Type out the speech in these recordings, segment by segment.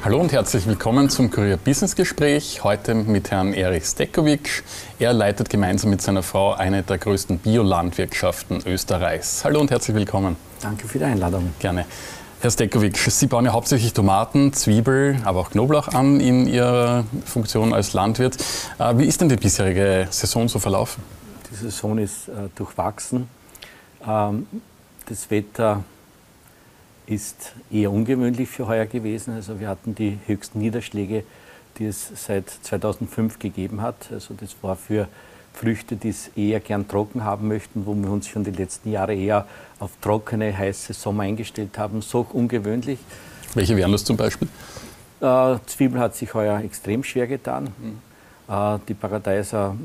Hallo und herzlich willkommen zum Kurier Business Gespräch. Heute mit Herrn Erich Stekovic. Er leitet gemeinsam mit seiner Frau eine der größten Biolandwirtschaften Österreichs. Hallo und herzlich willkommen. Danke für die Einladung. Gerne. Herr Stekovic, Sie bauen ja hauptsächlich Tomaten, Zwiebel, aber auch Knoblauch an in Ihrer Funktion als Landwirt. Wie ist denn die bisherige Saison so verlaufen? Die Saison ist durchwachsen. Das Wetter ist eher ungewöhnlich für heuer gewesen. Also wir hatten die höchsten Niederschläge, die es seit 2005 gegeben hat. Also das war für Früchte, die es eher gern trocken haben möchten, wo wir uns schon die letzten Jahre eher auf trockene, heiße Sommer eingestellt haben, so ungewöhnlich. Welche wären das zum Beispiel? Zwiebel hat sich heuer extrem schwer getan. Die Paradeiser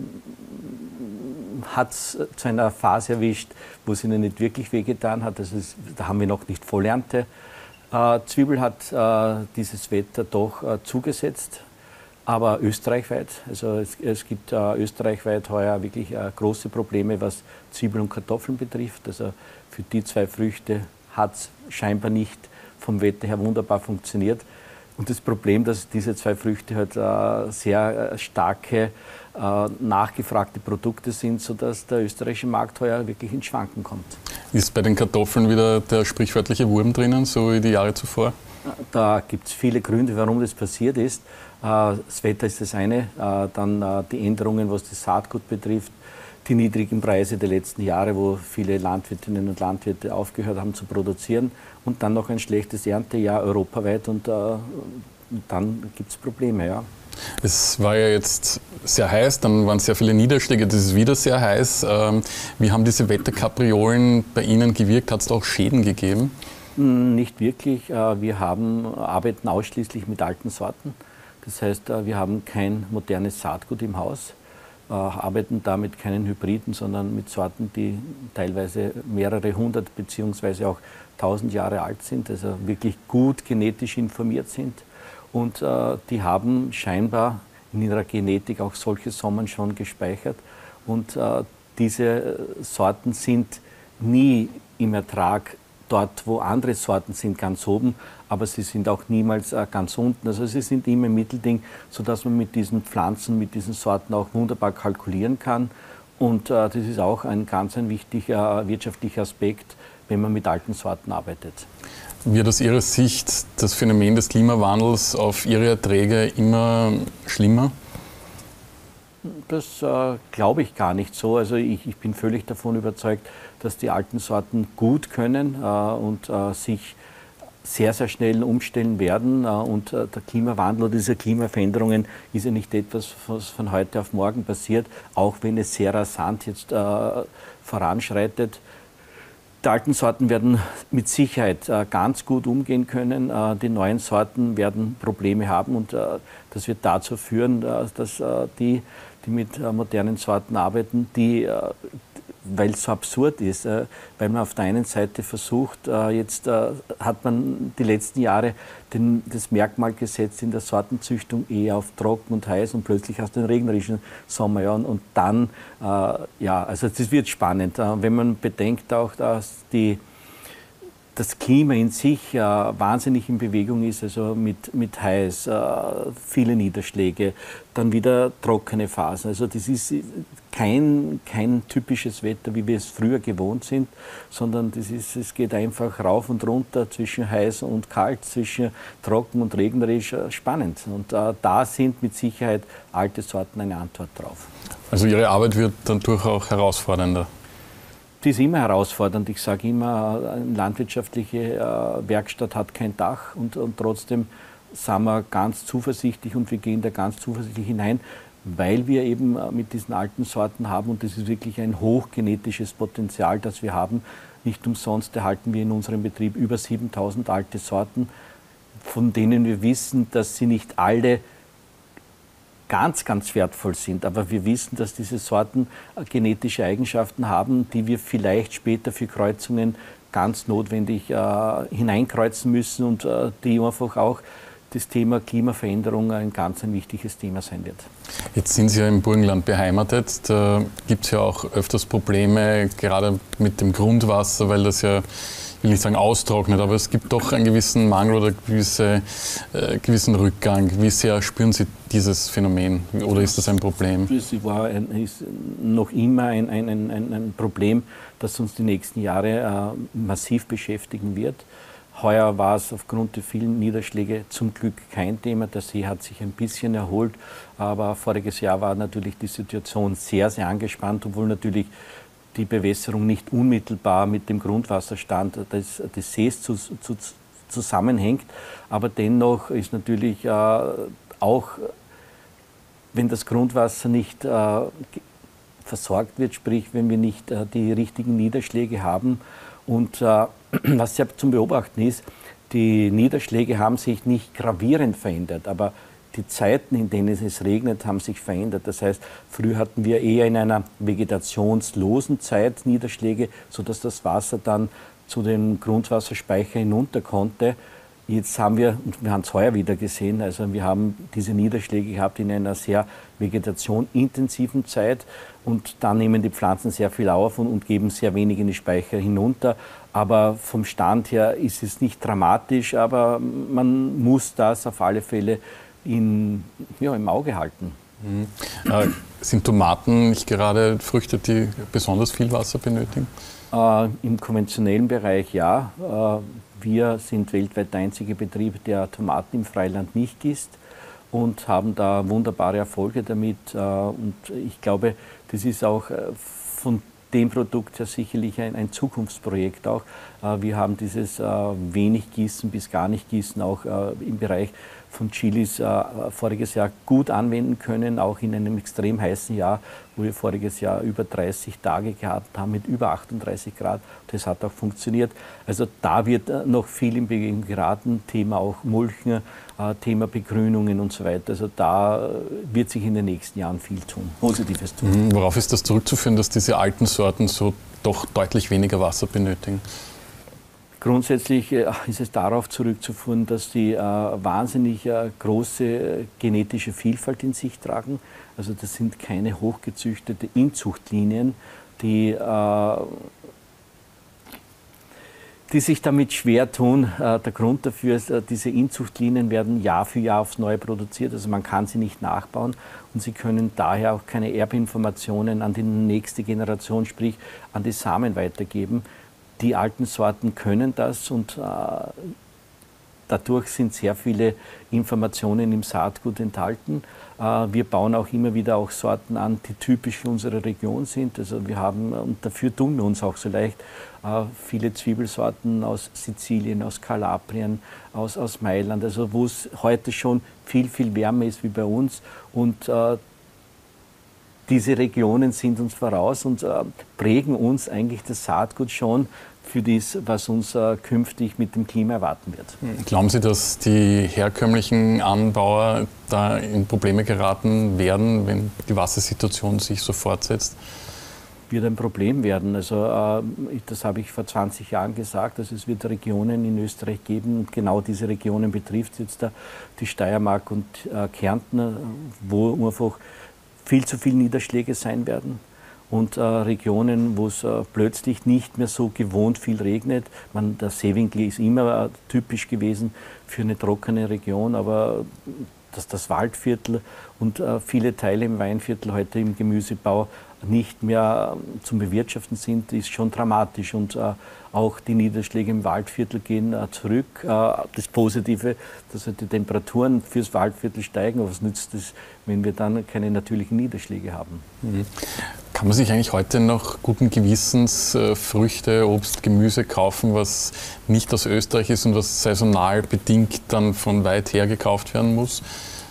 hat es zu einer Phase erwischt, wo es ihnen nicht wirklich wehgetan hat. Also da haben wir noch nicht Vollernte. Zwiebel hat dieses Wetter doch zugesetzt, aber österreichweit. Also es gibt österreichweit heuer wirklich große Probleme, was Zwiebel und Kartoffeln betrifft. Also für die zwei Früchte hat es scheinbar nicht vom Wetter her wunderbar funktioniert. Und das Problem, dass diese zwei Früchte halt sehr starke, nachgefragte Produkte sind, sodass der österreichische Markt heuer wirklich ins Schwanken kommt. Ist bei den Kartoffeln wieder der sprichwörtliche Wurm drinnen, so wie die Jahre zuvor? Da gibt es viele Gründe, warum das passiert ist. Das Wetter ist das eine, dann die Änderungen, was das Saatgut betrifft, die niedrigen Preise der letzten Jahre, wo viele Landwirtinnen und Landwirte aufgehört haben zu produzieren, und dann noch ein schlechtes Erntejahr europaweit, und dann gibt es Probleme. Ja. Es war ja jetzt sehr heiß, dann waren sehr viele Niederschläge, das ist wieder sehr heiß. Wie haben diese Wetterkapriolen bei Ihnen gewirkt? Hat es da auch Schäden gegeben? Nicht wirklich. Wir arbeiten ausschließlich mit alten Sorten. Das heißt, wir haben kein modernes Saatgut im Haus, arbeiten da mit keinen Hybriden, sondern mit Sorten, die teilweise mehrere hundert beziehungsweise auch 1000 Jahre alt sind, also wirklich gut genetisch informiert sind. Und die haben scheinbar in ihrer Genetik auch solche Sommern schon gespeichert. Und diese Sorten sind nie im Ertrag dort, wo andere Sorten sind, ganz oben, aber sie sind auch niemals ganz unten. Also sie sind immer im Mittelding, sodass man mit diesen Pflanzen, mit diesen Sorten auch wunderbar kalkulieren kann. Und das ist auch ein ganz wichtiger wirtschaftlicher Aspekt, wenn man mit alten Sorten arbeitet. Wird aus Ihrer Sicht das Phänomen des Klimawandels auf Ihre Erträge immer schlimmer? Das glaube ich gar nicht so. Also ich bin völlig davon überzeugt, dass die alten Sorten gut können und sich sehr, sehr schnell umstellen werden. Und der Klimawandel oder diese Klimaveränderungen ist ja nicht etwas, was von heute auf morgen passiert, auch wenn es sehr rasant jetzt voranschreitet. Die alten Sorten werden mit Sicherheit ganz gut umgehen können. Die neuen Sorten werden Probleme haben, und das wird dazu führen, dass die mit modernen Sorten arbeiten, weil es so absurd ist, weil man auf der einen Seite versucht, jetzt hat man die letzten Jahre das Merkmal gesetzt in der Sortenzüchtung eher auf trocken und heiß, und plötzlich hast du den regnerischen Sommer. Ja, und dann, also das wird spannend, wenn man bedenkt auch, dass das Klima in sich wahnsinnig in Bewegung ist, also mit heiß, viele Niederschläge, dann wieder trockene Phasen. Also das ist kein typisches Wetter, wie wir es früher gewohnt sind, sondern es geht einfach rauf und runter zwischen heiß und kalt, zwischen trocken und regnerisch, spannend. Und da sind mit Sicherheit alte Sorten eine Antwort drauf. Also Ihre Arbeit wird dann durchaus auch herausfordernder? Die ist immer herausfordernd. Ich sage immer, eine landwirtschaftliche Werkstatt hat kein Dach, und trotzdem sind wir ganz zuversichtlich, und wir gehen da ganz zuversichtlich hinein, weil wir eben mit diesen alten Sorten haben, und das ist wirklich ein hochgenetisches Potenzial, das wir haben. Nicht umsonst erhalten wir in unserem Betrieb über 7000 alte Sorten, von denen wir wissen, dass sie nicht alle ganz, ganz wertvoll sind. Aber wir wissen, dass diese Sorten genetische Eigenschaften haben, die wir vielleicht später für Kreuzungen ganz notwendig hineinkreuzen müssen, und die einfach auch das Thema Klimaveränderung ein ganz wichtiges Thema sein wird. Jetzt sind Sie ja im Burgenland beheimatet. Da gibt es ja auch öfters Probleme, gerade mit dem Grundwasser, weil das ja will nicht sagen austrocknet, aber es gibt doch einen gewissen Mangel oder gewissen Rückgang. Wie sehr spüren Sie dieses Phänomen oder ist das ein Problem? Es ist noch immer ein Problem, das uns die nächsten Jahre massiv beschäftigen wird. Heuer war es aufgrund der vielen Niederschläge zum Glück kein Thema. Der See hat sich ein bisschen erholt, aber voriges Jahr war natürlich die Situation sehr, sehr angespannt, obwohl natürlich die Bewässerung nicht unmittelbar mit dem Grundwasserstand des Sees zusammenhängt. Aber dennoch ist natürlich auch, wenn das Grundwasser nicht versorgt wird, sprich wenn wir nicht die richtigen Niederschläge haben. Und was ja zum Beobachten ist, die Niederschläge haben sich nicht gravierend verändert, aber die Zeiten, in denen es regnet, haben sich verändert. Das heißt, früher hatten wir eher in einer vegetationslosen Zeit Niederschläge, sodass das Wasser dann zu den Grundwasserspeichern hinunter konnte. Jetzt haben wir, und wir haben es heuer wieder gesehen, also wir haben diese Niederschläge gehabt in einer sehr vegetationintensiven Zeit und dann nehmen die Pflanzen sehr viel auf und geben sehr wenig in die Speicher hinunter. Aber vom Stand her ist es nicht dramatisch, aber man muss das auf alle Fälle im Auge halten. Sind Tomaten nicht gerade Früchte, die besonders viel Wasser benötigen? Im konventionellen Bereich ja. Wir sind weltweit der einzige Betrieb, der Tomaten im Freiland nicht gießt und haben da wunderbare Erfolge damit. Und ich glaube, das ist auch von dem Produkt her sicherlich ein Zukunftsprojekt auch. Wir haben dieses wenig Gießen bis gar nicht Gießen auch im Bereich von Chilis voriges Jahr gut anwenden können, auch in einem extrem heißen Jahr, wo wir voriges Jahr über 30 Tage gehabt haben mit über 38 Grad. Das hat auch funktioniert. Also da wird noch viel in Bewegung geraten, Thema auch Mulchen, Thema Begrünungen und so weiter. Also da wird sich in den nächsten Jahren viel tun, Positives tun. Worauf ist das zurückzuführen, dass diese alten Sorten so doch deutlich weniger Wasser benötigen? Grundsätzlich ist es darauf zurückzuführen, dass die wahnsinnig große genetische Vielfalt in sich tragen. Also das sind keine hochgezüchtete Inzuchtlinien, die sich damit schwer tun. Der Grund dafür ist, diese Inzuchtlinien werden Jahr für Jahr aufs Neue produziert, also man kann sie nicht nachbauen und sie können daher auch keine Erbinformationen an die nächste Generation, sprich an die Samen weitergeben. Die alten Sorten können das und dadurch sind sehr viele Informationen im Saatgut enthalten. Wir bauen auch immer wieder auch Sorten an, die typisch für unsere Region sind. Also wir haben, und dafür tun wir uns auch so leicht, viele Zwiebelsorten aus Sizilien, aus Kalabrien, aus Mailand, also wo es heute schon viel, viel wärmer ist wie bei uns. Und diese Regionen sind uns voraus und prägen uns eigentlich das Saatgut schon für das, was uns künftig mit dem Klima erwarten wird. Glauben Sie, dass die herkömmlichen Anbauer da in Probleme geraten werden, wenn die Wassersituation sich so fortsetzt? Wird ein Problem werden. Also das habe ich vor 20 Jahren gesagt. Also es wird Regionen in Österreich geben und genau diese Regionen betrifft jetzt die Steiermark und Kärnten, wo einfach viel zu viele Niederschläge sein werden. Und Regionen, wo es plötzlich nicht mehr so gewohnt viel regnet. Der Seewinkel ist immer typisch gewesen für eine trockene Region, aber das Waldviertel und viele Teile im Weinviertel heute im Gemüsebau nicht mehr zum Bewirtschaften sind, ist schon dramatisch. Und auch die Niederschläge im Waldviertel gehen zurück. Das Positive, dass die Temperaturen fürs Waldviertel steigen. Aber was nützt es, wenn wir dann keine natürlichen Niederschläge haben? Kann man sich eigentlich heute noch guten Gewissens Früchte, Obst, Gemüse kaufen, was nicht aus Österreich ist und was saisonal bedingt dann von weit her gekauft werden muss?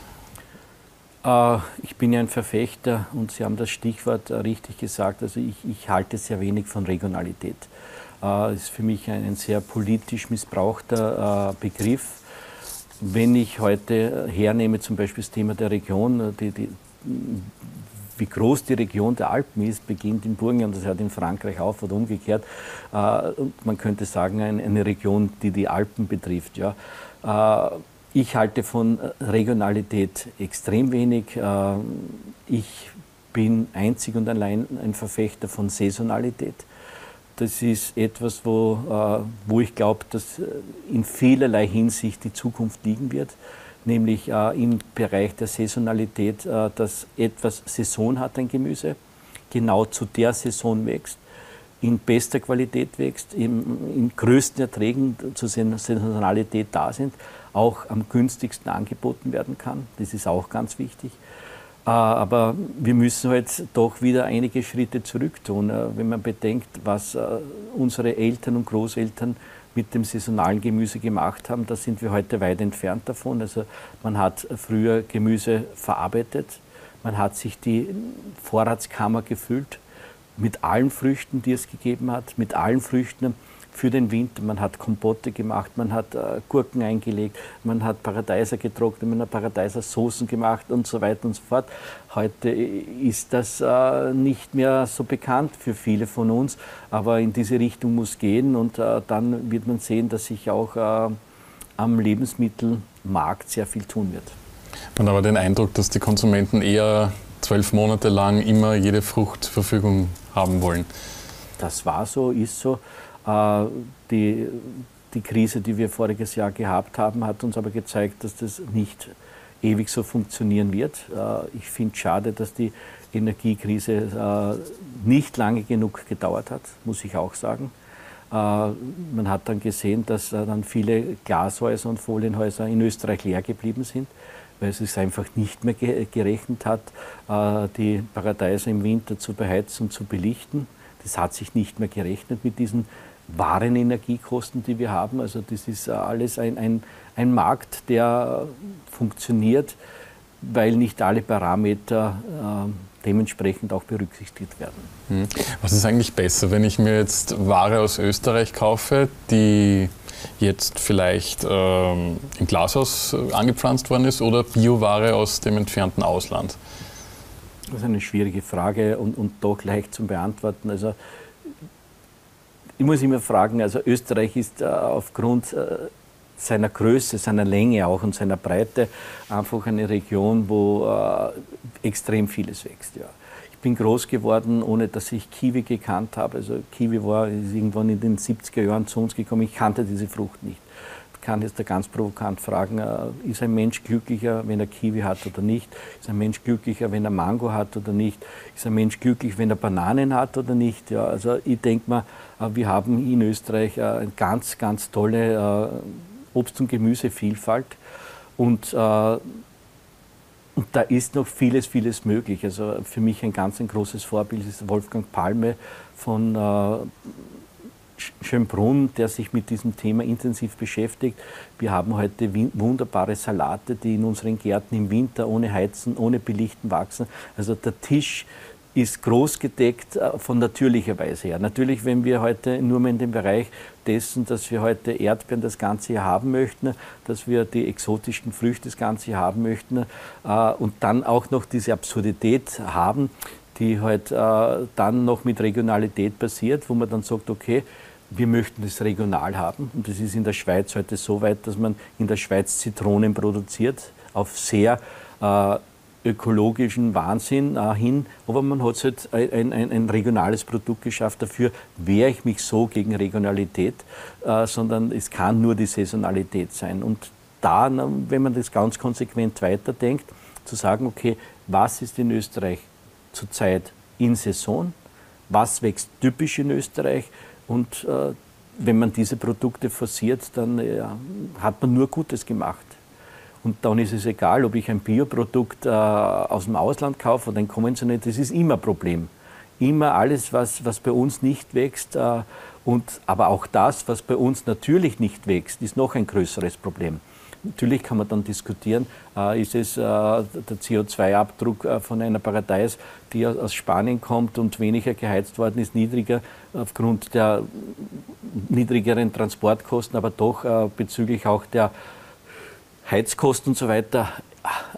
Ich bin ja ein Verfechter und Sie haben das Stichwort richtig gesagt. Also ich halte sehr wenig von Regionalität. Das ist für mich ein sehr politisch missbrauchter Begriff. Wenn ich heute hernehme, zum Beispiel das Thema der Region, wie groß die Region der Alpen ist, beginnt in Burgenland, das hört in Frankreich auf oder umgekehrt. Man könnte sagen, eine Region, die die Alpen betrifft. Ja. Ich halte von Regionalität extrem wenig. Ich bin einzig und allein ein Verfechter von Saisonalität. das ist etwas, wo ich glaube, dass in vielerlei Hinsicht die Zukunft liegen wird, nämlich im Bereich der Saisonalität, dass etwas Saison hat, ein Gemüse, genau zu der Saison wächst, in bester Qualität wächst, in größten Erträgen zur Saisonalität da sind, auch am günstigsten angeboten werden kann. Das ist auch ganz wichtig. Aber wir müssen halt doch wieder einige Schritte zurück tun, wenn man bedenkt, was unsere Eltern und Großeltern mit dem saisonalen Gemüse gemacht haben. Da sind wir heute weit entfernt davon. Also man hat früher Gemüse verarbeitet, man hat sich die Vorratskammer gefüllt mit allen Früchten, die es gegeben hat, mit allen Früchten für den Winter. Man hat Kompotte gemacht, man hat Gurken eingelegt, man hat Paradeiser getrocknet, man hat Paradeiser Soßen gemacht und so weiter und so fort. Heute ist das nicht mehr so bekannt für viele von uns, aber in diese Richtung muss gehen und dann wird man sehen, dass sich auch am Lebensmittelmarkt sehr viel tun wird. Man hat aber den Eindruck, dass die Konsumenten eher 12 Monate lang immer jede Frucht zur Verfügung haben wollen. Das war so, ist so. Die Krise, die wir voriges Jahr gehabt haben, hat uns aber gezeigt, dass das nicht ewig so funktionieren wird. Ich finde es schade, dass die Energiekrise nicht lange genug gedauert hat, muss ich auch sagen. Man hat dann gesehen, dass dann viele Glashäuser und Folienhäuser in Österreich leer geblieben sind, weil es sich einfach nicht mehr gerechnet hat, die Paradeiser im Winter zu beheizen und zu belichten. Das hat sich nicht mehr gerechnet mit diesen wahren Energiekosten, die wir haben. Also das ist alles ein Markt, der funktioniert, weil nicht alle Parameter dementsprechend auch berücksichtigt werden. Was ist eigentlich besser, wenn ich mir jetzt Ware aus Österreich kaufe, die jetzt vielleicht im Glashaus angepflanzt worden ist, oder Bioware aus dem entfernten Ausland? Das ist eine schwierige Frage und doch leicht zu beantworten. Also ich muss immer fragen, also Österreich ist aufgrund seiner Größe, seiner Länge auch und seiner Breite einfach eine Region, wo extrem vieles wächst. Ja. Ich bin groß geworden, ohne dass ich Kiwi gekannt habe. Also Kiwi ist irgendwann in den 70er Jahren zu uns gekommen. Ich kannte diese Frucht nicht. Ich kann jetzt da ganz provokant fragen, ist ein Mensch glücklicher, wenn er Kiwi hat oder nicht? Ist ein Mensch glücklicher, wenn er Mango hat oder nicht? Ist ein Mensch glücklich, wenn er Bananen hat oder nicht? Ja, also ich denke mal, wir haben in Österreich eine ganz, ganz tolle Obst- und Gemüsevielfalt und da ist noch vieles, vieles möglich. Also für mich ein ganz großes Vorbild ist Wolfgang Palme von Schönbrunn, der sich mit diesem Thema intensiv beschäftigt. Wir haben heute wunderbare Salate, die in unseren Gärten im Winter ohne Heizen, ohne Belichten wachsen. Also der Tisch ist groß gedeckt von natürlicher Weise her. Natürlich, wenn wir heute nur mehr in dem Bereich dessen, dass wir heute Erdbeeren das ganze Jahr haben möchten, dass wir die exotischen Früchte das ganze Jahr haben möchten und dann auch noch diese Absurdität haben, die halt dann noch mit Regionalität passiert, wo man dann sagt, okay, wir möchten das regional haben. Und das ist in der Schweiz heute so weit, dass man in der Schweiz Zitronen produziert, auf sehr ökologischen Wahnsinn hin. Aber man hat halt ein regionales Produkt geschafft. Dafür wehre ich mich so gegen Regionalität, sondern es kann nur die Saisonalität sein. Und da, wenn man das ganz konsequent weiterdenkt, zu sagen, okay, was ist in Österreich zurzeit in Saison, was wächst typisch in Österreich und wenn man diese Produkte forciert, dann hat man nur Gutes gemacht. Und dann ist es egal, ob ich ein Bioprodukt aus dem Ausland kaufe oder ein konventionelles, das ist immer ein Problem. Immer alles, was bei uns nicht wächst, aber auch das, was bei uns natürlich nicht wächst, ist noch ein größeres Problem. Natürlich kann man dann diskutieren, ist es der CO2-Abdruck von einer Paradeis, die aus Spanien kommt und weniger geheizt worden ist, niedriger aufgrund der niedrigeren Transportkosten, aber doch bezüglich auch der Heizkosten und so weiter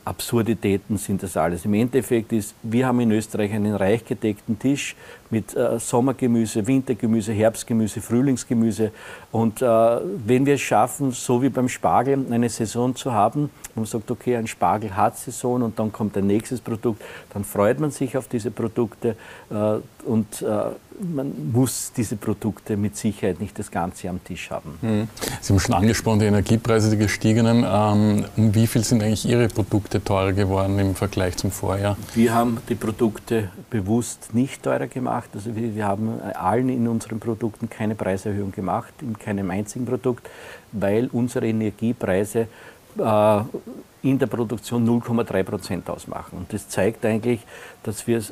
Absurditäten sind das alles. Im Endeffekt ist, wir haben in Österreich einen reich gedeckten Tisch mit Sommergemüse, Wintergemüse, Herbstgemüse, Frühlingsgemüse. Und wenn wir es schaffen, so wie beim Spargel, eine Saison zu haben, wo man sagt, okay, ein Spargel hat Saison und dann kommt ein nächstes Produkt, dann freut man sich auf diese Produkte und man muss diese Produkte mit Sicherheit nicht das ganze am Tisch haben. Sie haben schon angesprochen, die Energiepreise, die gestiegenen. Um wie viel sind eigentlich Ihre Produkte teurer geworden im Vergleich zum Vorjahr? Wir haben die Produkte bewusst nicht teurer gemacht. Also wir haben allen in unseren Produkten keine Preiserhöhung gemacht, in keinem einzigen Produkt, weil unsere Energiepreise in der Produktion 0,3% ausmachen. Und das zeigt eigentlich, dass wir es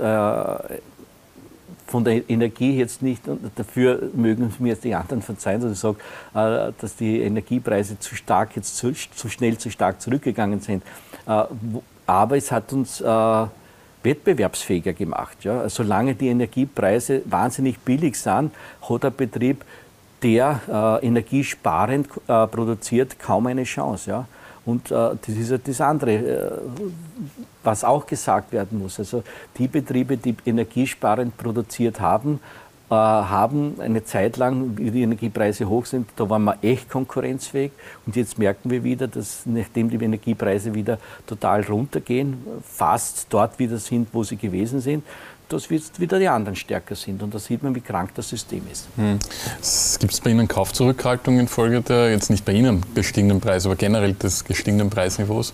von der Energie jetzt nicht, und dafür mögen mir jetzt die anderen verzeihen, dass ich sage, dass die Energiepreise zu schnell zu stark zurückgegangen sind. Aber es hat uns wettbewerbsfähiger gemacht. Ja? Solange die Energiepreise wahnsinnig billig sind, hat ein Betrieb, der energiesparend produziert, kaum eine Chance. Ja? Und das ist ja das andere, was auch gesagt werden muss. Also die Betriebe, die energiesparend produziert haben, haben eine Zeit lang, wie die Energiepreise hoch sind, da waren wir echt konkurrenzfähig. Und jetzt merken wir wieder, dass nachdem die Energiepreise wieder total runtergehen, fast dort wieder sind, wo sie gewesen sind, dass jetzt wieder die anderen stärker sind. Und da sieht man, wie krank das System ist. Gibt es bei Ihnen Kaufzurückhaltung infolge der, jetzt nicht bei Ihnen gestiegenen Preise, aber generell des gestiegenen Preisniveaus?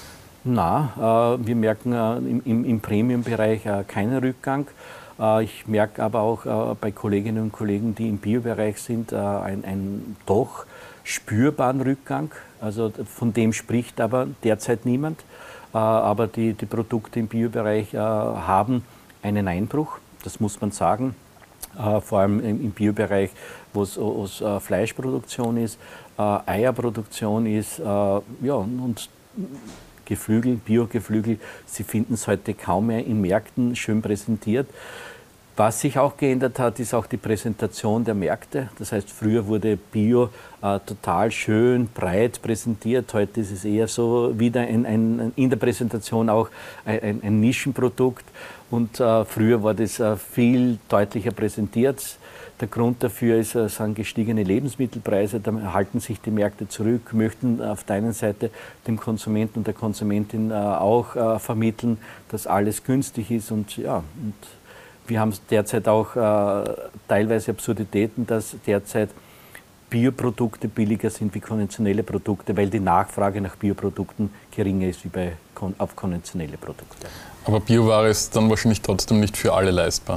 Na, wir merken im Premium-Bereich keinen Rückgang. Ich merke aber auch bei Kolleginnen und Kollegen, die im Bio-Bereich sind, einen doch spürbaren Rückgang. Also von dem spricht aber derzeit niemand. Aber die Produkte im Bio-Bereich haben einen Einbruch, das muss man sagen. Vor allem im Bio-Bereich, wo es Fleischproduktion ist, Eierproduktion ist, ja, und Geflügel, Bio-Geflügel, Sie finden es heute kaum mehr in Märkten schön präsentiert. Was sich auch geändert hat, ist auch die Präsentation der Märkte. Das heißt, früher wurde Bio total schön, breit präsentiert. Heute ist es eher so wieder in der Präsentation auch ein Nischenprodukt. Und früher war das viel deutlicher präsentiert. Der Grund dafür sind gestiegene Lebensmittelpreise. Da halten sich die Märkte zurück, möchten auf der einen Seite dem Konsumenten und der Konsumentin auch vermitteln, dass alles günstig ist. Und ja, und wir haben derzeit auch teilweise Absurditäten, dass derzeit Bioprodukte billiger sind wie konventionelle Produkte, weil die Nachfrage nach Bioprodukten geringer ist wie auf konventionelle Produkte. Aber Bioware ist dann wahrscheinlich trotzdem nicht für alle leistbar?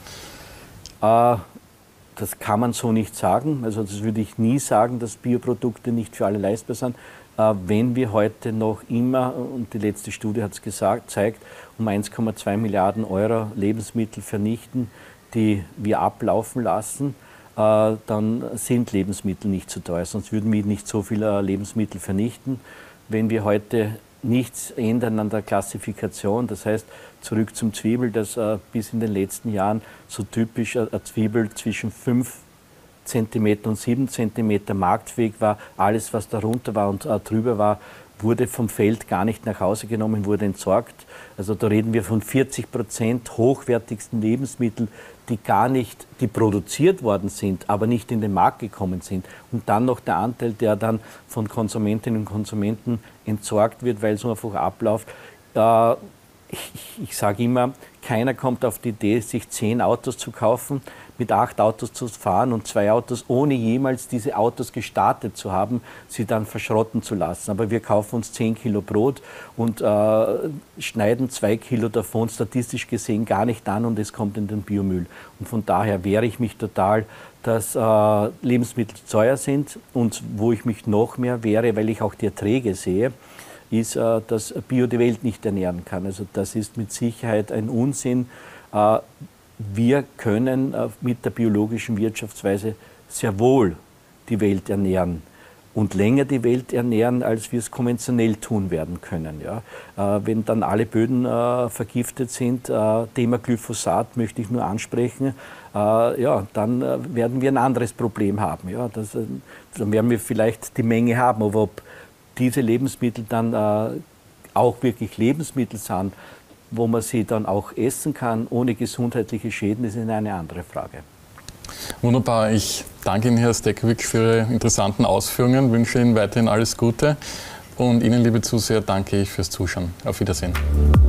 Das kann man so nicht sagen. Also das würde ich nie sagen, dass Bioprodukte nicht für alle leistbar sind. Wenn wir heute noch immer, und die letzte Studie hat es gezeigt, um 1,2 Milliarden Euro Lebensmittel vernichten, die wir ablaufen lassen, dann sind Lebensmittel nicht so teuer. Sonst würden wir nicht so viele Lebensmittel vernichten. Wenn wir heute nichts ändern an der Klassifikation, das heißt zurück zum Zwiebel, das bis in den letzten Jahren so typisch eine Zwiebel zwischen 5 cm und 7 cm marktfähig war. Alles, was darunter war und drüber war, wurde vom Feld gar nicht nach Hause genommen, wurde entsorgt. Also da reden wir von 40% hochwertigsten Lebensmitteln, die produziert worden sind, aber nicht in den Markt gekommen sind. Und dann noch der Anteil, der dann von Konsumentinnen und Konsumenten entsorgt wird, weil es einfach abläuft. Ich sage immer, keiner kommt auf die Idee, sich 10 Autos zu kaufen, mit 8 Autos zu fahren und 2 Autos, ohne jemals diese Autos gestartet zu haben, sie dann verschrotten zu lassen. Aber wir kaufen uns 10 Kilo Brot und schneiden 2 Kilo davon statistisch gesehen gar nicht an und es kommt in den Biomüll. Und von daher wehre ich mich total, dass Lebensmittel teuer sind, und wo ich mich noch mehr wehre, weil ich auch die Erträge sehe, ist, dass Bio die Welt nicht ernähren kann. Also das ist mit Sicherheit ein Unsinn. Wir können mit der biologischen Wirtschaftsweise sehr wohl die Welt ernähren und länger die Welt ernähren, als wir es konventionell tun werden können. Ja. Wenn dann alle Böden vergiftet sind, Thema Glyphosat möchte ich nur ansprechen, ja, dann werden wir ein anderes Problem haben. Ja. Dann werden wir vielleicht die Menge haben, aber ob diese Lebensmittel dann auch wirklich Lebensmittel sind, wo man sie dann auch essen kann, ohne gesundheitliche Schäden, das ist eine andere Frage. Wunderbar. Ich danke Ihnen, Herr Steckowicz, für Ihre interessanten Ausführungen, wünsche Ihnen weiterhin alles Gute und Ihnen, liebe Zuseher, danke ich fürs Zuschauen. Auf Wiedersehen.